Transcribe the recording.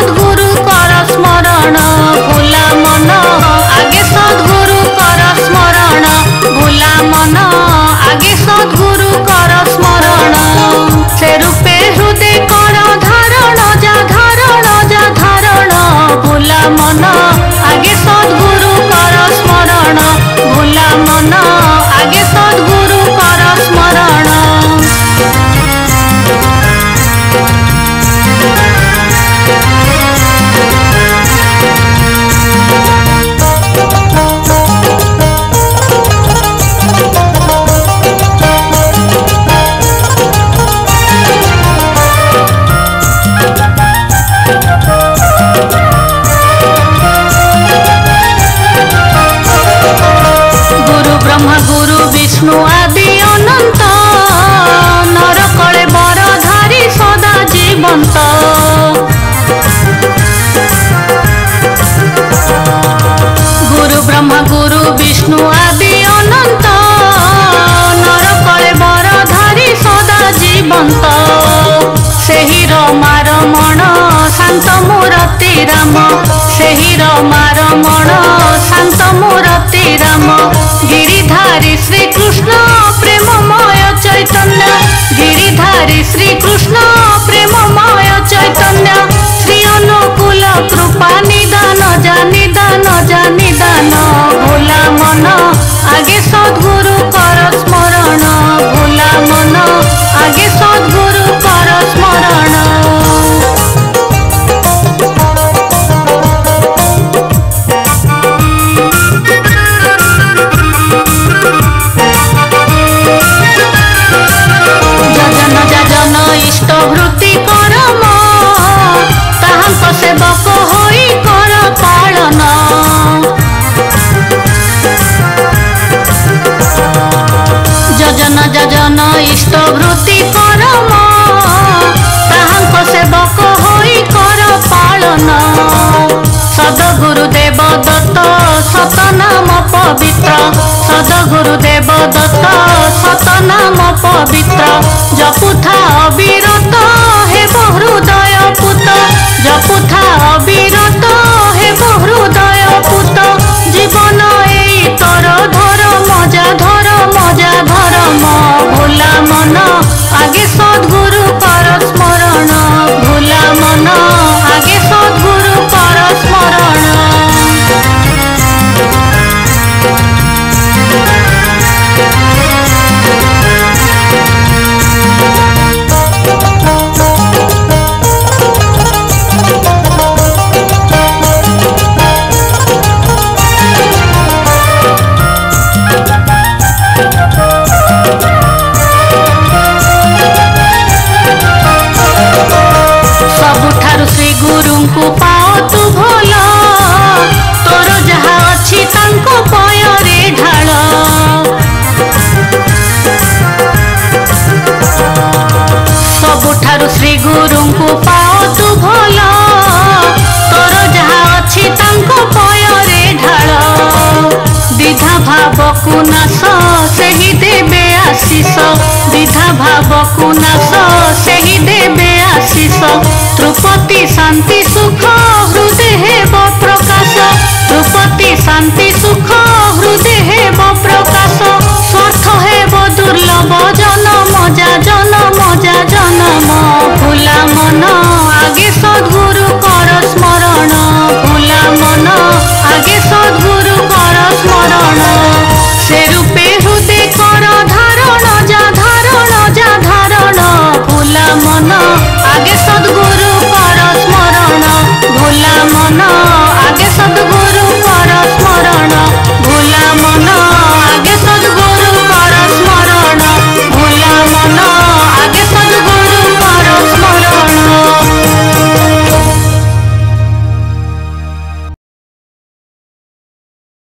सद्गुरु कर स्मरण भूला मन आगे सद्गुरु कर स्मरण भूला मन आगे सद्गुरु कर स्मरण से रूपे हृदय कर धारण जा धारण भूला मन आगे सद्गुरु कर स्मरण भूला मन आगे सद्गुरु कर स्मरण। गुरु विष्णु आदि अनंत नर कले बरधारी सदा जीवंत गुरु ब्रह्मा गुरु विष्णु आदि अनंत नर कले बरधारी सदा जीवंत सेही रमा रमण शांत मूर्ति राम सेही रमा रमण शांत मूर्ति राम गिरिधारी श्री कृष्ण प्रेममय चैतन्य गिरिधारी श्री कृष्ण प्रेममय चैतन्य श्री अनुकूल कृपा निदान जा निदान भोला मन आगे सद्गुरु कर स्मरण भोला मन आगे सद्गुरु कर स्मरण। इष्टवृत्ति करम ताहांक सेवक होई कर पालन जजन इष्टवृत्ति करम ताहांक सेवक होई कर पालन सद्गुरुदेव दत्त सतनाम पवित्र सद्गुरुदेव दत्त सतनाम पवित्र जपुथा अविरत हेब हृदय पुत जपुथा अविरत हेब हृदय पुत जीवन एई तर धर मजा धर्म भोला मन आगे सद्गुरु कर स्मरण भोला मन आगे सद्गुरु कर स्मरण। श्री गुरु को पाओ तू भल तोर जहा अच्छी तांको पयरे ढाल सबुठारु श्री गुरु को पाओ तू भल तोर जहा अच्छी तांको पयरे ढाल विधा भाव को नाश सेही देबे आशीष विधा भाव को नाश सेही देबे आशीष त्रुपति शांति सुख हृदय हेब प्रकाश त्रुपति शांति सुख हृदय हेब प्रकाश स्वार्थ हेब दुर्लभ जन्म भोला मन आगे सद्गुरु कर स्मरण भोला मन आगे सद्गुरु कर स्मरण से रूपे हृदय कर धारण जा धारण भोला मन आगे सद्गुरु कर स्मरण भोला मन